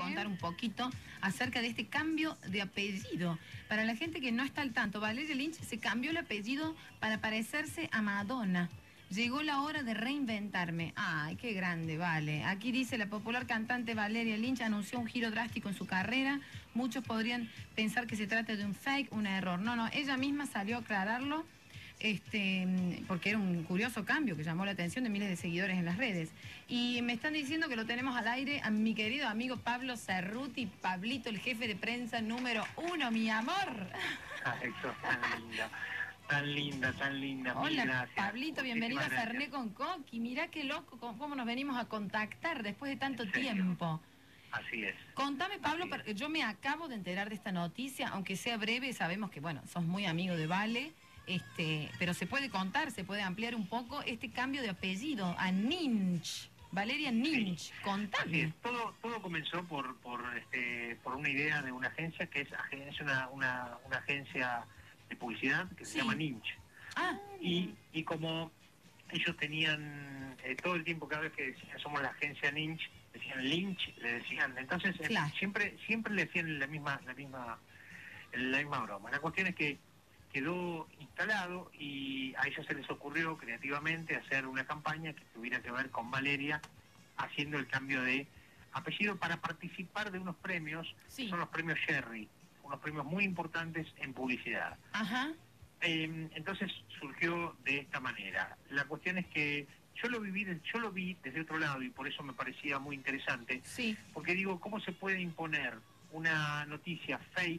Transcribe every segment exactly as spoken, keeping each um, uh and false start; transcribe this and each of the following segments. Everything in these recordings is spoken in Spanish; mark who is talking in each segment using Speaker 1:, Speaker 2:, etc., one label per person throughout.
Speaker 1: contar un poquito acerca de este cambio de apellido. Para la gente que no está al tanto, Valeria Lynch se cambió el apellido para parecerse a Madonna. Llegó la hora de reinventarme. Ay, qué grande, vale. Aquí dice, la popular cantante Valeria Lynch anunció un giro drástico en su carrera. Muchos podrían pensar que se trata de un fake, un error. No, no, ella misma salió a aclararlo, este, porque era un curioso cambio que llamó la atención de miles de seguidores en las redes. Y me están diciendo que lo tenemos al aire a mi querido amigo Pablo Cerruti. Pablito, el jefe de prensa número uno, mi amor.
Speaker 2: Ah, eso es tan linda. Tan linda, tan linda.
Speaker 1: Hola,
Speaker 2: gracias.
Speaker 1: Pablito, bienvenido a
Speaker 2: Gracias.
Speaker 1: Fernet con Coqui. Mirá qué loco, cómo nos venimos a contactar después de tanto
Speaker 2: ¿En serio?
Speaker 1: tiempo.
Speaker 2: Así es.
Speaker 1: Contame, Pablo,
Speaker 2: Así
Speaker 1: porque
Speaker 2: es.
Speaker 1: yo me acabo de enterar de esta noticia, aunque sea breve, sabemos que, bueno, sos muy amigo de Vale, este, pero se puede contar, se puede ampliar un poco este cambio de apellido a Lynch. Valeria Lynch,
Speaker 2: Sí.
Speaker 1: contame.
Speaker 2: Así es. Todo, todo comenzó por, por, este, por una idea de una agencia que es, es una, una, una agencia de publicidad que
Speaker 1: Sí.
Speaker 2: se llama Lynch.
Speaker 1: Ah,
Speaker 2: Y, y como ellos tenían eh, todo el tiempo, cada vez que decían somos la agencia Lynch, decían Lynch, le decían, entonces eh,
Speaker 1: claro.
Speaker 2: siempre siempre le decían la misma la misma la misma broma. La cuestión es que quedó instalado y a ellos se les ocurrió creativamente hacer una campaña que tuviera que ver con Valeria haciendo el cambio de apellido para participar de unos premios,
Speaker 1: Sí.
Speaker 2: que son los premios Sherry, unos premios muy importantes en publicidad.
Speaker 1: Ajá.
Speaker 2: Eh, entonces surgió de esta manera. La cuestión es que yo lo viví, yo lo vi desde otro lado y por eso me parecía muy interesante.
Speaker 1: Sí.
Speaker 2: Porque digo, ¿cómo se puede imponer una noticia fake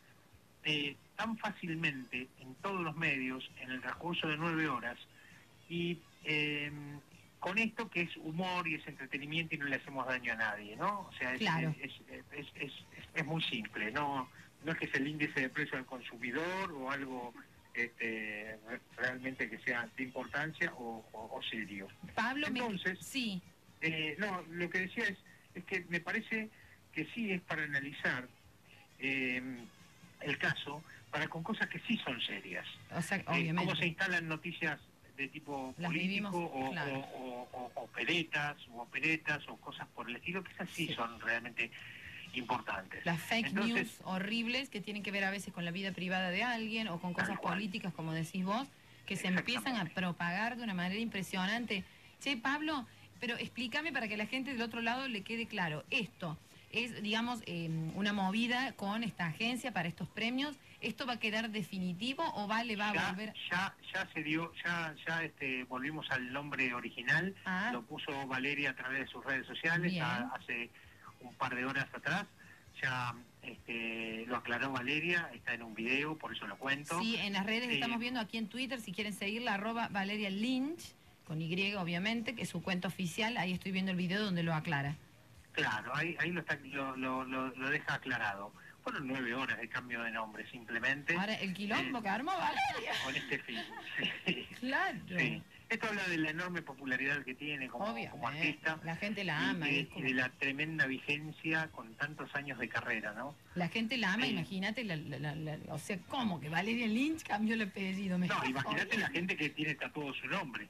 Speaker 2: eh, tan fácilmente en todos los medios en el transcurso de nueve horas y eh, con esto que es humor y es entretenimiento y no le hacemos daño a nadie, ¿no? O sea, es,
Speaker 1: Claro.
Speaker 2: es, es, es, es, es muy simple, no, no es que es el índice de precio del consumidor o algo este, realmente que sea de importancia o, o, o serio.
Speaker 1: Pablo,
Speaker 2: Entonces,
Speaker 1: me... sí.
Speaker 2: Eh, no, lo que decía es, es que me parece que sí es para analizar eh, el caso, para con cosas que sí son serias.
Speaker 1: O sea,
Speaker 2: Eh,
Speaker 1: obviamente.
Speaker 2: cómo se instalan noticias de tipo
Speaker 1: Las
Speaker 2: político
Speaker 1: vivimos,
Speaker 2: o,
Speaker 1: claro.
Speaker 2: o, o, o operetas o operetas o cosas por el estilo, que esas sí,
Speaker 1: Sí.
Speaker 2: son realmente importantes.
Speaker 1: Las fake
Speaker 2: Entonces,
Speaker 1: news horribles que tienen que ver a veces con la vida privada de alguien o con cosas
Speaker 2: Tal cual.
Speaker 1: políticas, como decís vos, que se empiezan a propagar de una manera impresionante. Che, Pablo, pero explícame para que la gente del otro lado le quede claro. Esto es, digamos, eh, una movida con esta agencia para estos premios. ¿Esto va a quedar definitivo o Vale va
Speaker 2: ya,
Speaker 1: a volver?
Speaker 2: ya, ya se dio, ya, ya este, volvimos al nombre original.
Speaker 1: Ah.
Speaker 2: Lo puso Valeria a través de sus redes sociales a, hace un par de horas atrás. Ya este, lo aclaró Valeria, está en un video, por eso lo cuento.
Speaker 1: Sí, en las redes
Speaker 2: eh,
Speaker 1: estamos viendo aquí en Twitter, si quieren seguirla, arroba Valeria Lynch, con Y obviamente, que es su cuenta oficial. Ahí estoy viendo el video donde lo aclara.
Speaker 2: Claro, ahí, ahí lo, está, lo, lo, lo, lo deja aclarado. Fueron nueve horas de cambio de nombre, simplemente.
Speaker 1: Ahora, el quilombo
Speaker 2: eh,
Speaker 1: que armó Valeria.
Speaker 2: Con este fin. Sí.
Speaker 1: Claro.
Speaker 2: Sí. Esto habla de la enorme popularidad que tiene como, como artista.
Speaker 1: La gente la
Speaker 2: y,
Speaker 1: ama.
Speaker 2: Y de,
Speaker 1: es como...
Speaker 2: y de la tremenda vigencia con tantos años de carrera, ¿no?
Speaker 1: La gente la ama,
Speaker 2: Sí.
Speaker 1: Imagínate, la, la, la, la, o sea, ¿cómo? Que Valeria Lynch cambió el apellido. Me
Speaker 2: No,
Speaker 1: está
Speaker 2: imagínate
Speaker 1: jodiendo.
Speaker 2: la gente que tiene tatuado su nombre.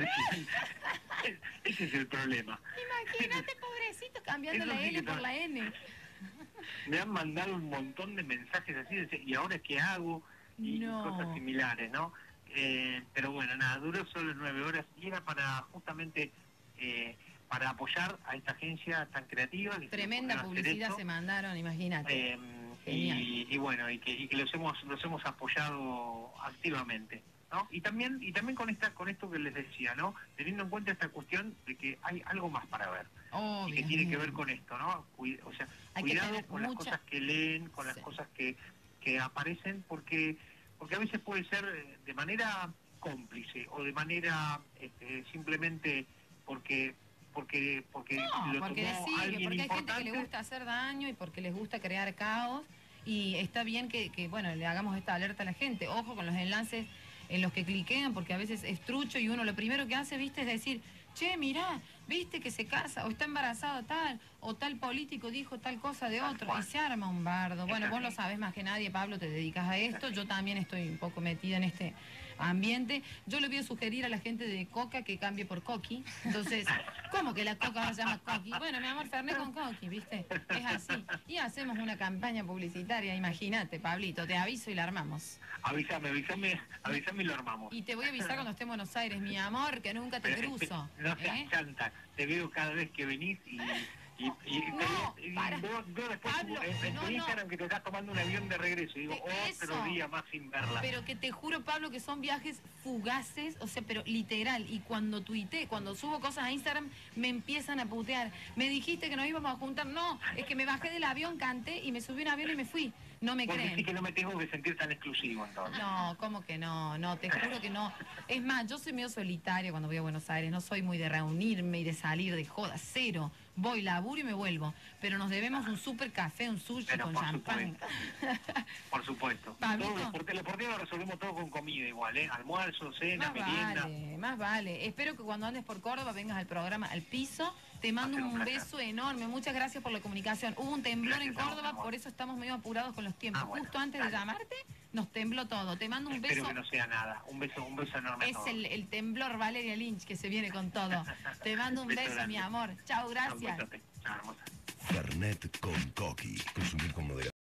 Speaker 2: Ese es el problema.
Speaker 1: Imagínate, pobrecito, cambiando
Speaker 2: Eso
Speaker 1: la
Speaker 2: sí
Speaker 1: L
Speaker 2: que
Speaker 1: por
Speaker 2: no-
Speaker 1: la N.
Speaker 2: Me han mandado un montón de mensajes así, de, ¿y ahora qué hago? Y,
Speaker 1: No.
Speaker 2: y cosas similares, ¿no? Eh, pero bueno, nada, duró solo nueve horas y era para justamente eh, para apoyar a esta agencia tan creativa. Que
Speaker 1: Tremenda
Speaker 2: se
Speaker 1: publicidad se mandaron, imagínate.
Speaker 2: Eh,
Speaker 1: Genial.
Speaker 2: y, y bueno, y que, y que los hemos los hemos apoyado activamente, ¿no? Y también y también con esta con esto que les decía, ¿no? Teniendo en cuenta esta cuestión de que hay algo más para ver.
Speaker 1: Oh,
Speaker 2: y que tiene que ver con esto, ¿no? Cuid, o sea,
Speaker 1: Hay que
Speaker 2: cuidado
Speaker 1: tener
Speaker 2: con
Speaker 1: mucha...
Speaker 2: las cosas que leen, con las
Speaker 1: Sí.
Speaker 2: cosas que, que aparecen, porque porque a veces puede ser de manera cómplice o de manera este, simplemente porque porque porque
Speaker 1: No,
Speaker 2: lo
Speaker 1: porque
Speaker 2: tomó
Speaker 1: sí,
Speaker 2: alguien
Speaker 1: porque hay gente
Speaker 2: importante.
Speaker 1: que le gusta hacer daño y porque les gusta crear caos. Y está bien que, que, bueno, le hagamos esta alerta a la gente. Ojo con los enlaces en los que cliquean, porque a veces es trucho y uno lo primero que hace, viste, es decir, che, mirá, viste que se casa, o está embarazada tal, o tal político dijo tal cosa de otro, y se arma un bardo. Bueno, vos lo sabés más que nadie, Pablo, te dedicas a esto, yo también estoy un poco metida en este ambiente. Yo le voy a sugerir a la gente de Coca que cambie por Coqui. Entonces, ¿cómo que la Coca se llama Coqui? Bueno, mi amor, Fernet con Coqui, ¿viste? Es así. Y hacemos una campaña publicitaria, imagínate, Pablito, te aviso y la armamos.
Speaker 2: Avísame, avísame, avísame y lo armamos.
Speaker 1: Y te voy a avisar cuando esté en Buenos Aires, mi amor, que nunca te
Speaker 2: Pero,
Speaker 1: cruzo.
Speaker 2: No seas
Speaker 1: ¿eh?
Speaker 2: chanta, te veo cada vez que venís y... Y, y,
Speaker 1: No,
Speaker 2: y, y
Speaker 1: para.
Speaker 2: veo, veo después
Speaker 1: Pablo,
Speaker 2: en, en
Speaker 1: no,
Speaker 2: tu
Speaker 1: no.
Speaker 2: Instagram que te estás tomando un avión de regreso y digo,
Speaker 1: Eso.
Speaker 2: otro día más sin verla.
Speaker 1: Pero que te juro, Pablo, que son viajes fugaces, o sea, pero literal. Y cuando tuité, cuando subo cosas a Instagram, me empiezan a putear. Me dijiste que nos íbamos a juntar. No, es que me bajé del avión, canté y me subí a un avión y me fui. No me
Speaker 2: Porque
Speaker 1: creen.
Speaker 2: sí que no me tengo que sentir tan exclusivo entonces.
Speaker 1: No, ¿cómo que no? No, te juro que no. Es más, yo soy medio solitaria cuando voy a Buenos Aires. No soy muy de reunirme y de salir de joda, cero. Voy, laburo y me vuelvo. Pero nos debemos un super café, un sushi
Speaker 2: Pero
Speaker 1: con
Speaker 2: por
Speaker 1: champán.
Speaker 2: supuesto. Por supuesto.
Speaker 1: Pablito.
Speaker 2: Todo, porque los porteros lo resolvemos todo con comida igual, ¿eh? Almuerzo, cena,
Speaker 1: Más
Speaker 2: merienda.
Speaker 1: vale, más vale. Espero que cuando andes por Córdoba vengas al programa Al Piso. Te mando
Speaker 2: Va a ser un
Speaker 1: un
Speaker 2: placer.
Speaker 1: beso enorme. Muchas gracias por la comunicación. Hubo un temblor
Speaker 2: Gracias
Speaker 1: en
Speaker 2: a vos,
Speaker 1: Córdoba,
Speaker 2: amor.
Speaker 1: por eso estamos medio apurados con los tiempos.
Speaker 2: Ah, bueno,
Speaker 1: Justo antes
Speaker 2: dale.
Speaker 1: de llamarte, nos tembló todo. Te mando un
Speaker 2: Espero
Speaker 1: beso.
Speaker 2: que no sea nada. Un beso, un beso enorme a
Speaker 1: Es
Speaker 2: todos.
Speaker 1: el, el temblor Valeria Lynch que se viene con todo. Te mando un
Speaker 2: Beso
Speaker 1: beso,
Speaker 2: grande.
Speaker 1: mi amor. Chao,
Speaker 2: Un
Speaker 1: gracias.
Speaker 2: besote. Chao, hermosa.
Speaker 3: Fernet con Coqui. Consumir con moderación.